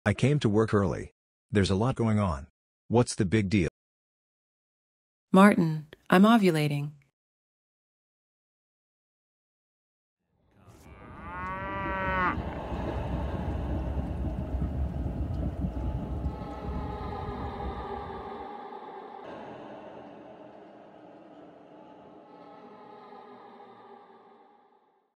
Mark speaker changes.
Speaker 1: I came to work early. There's a lot going on. What's the big deal?
Speaker 2: Martin, I'm ovulating.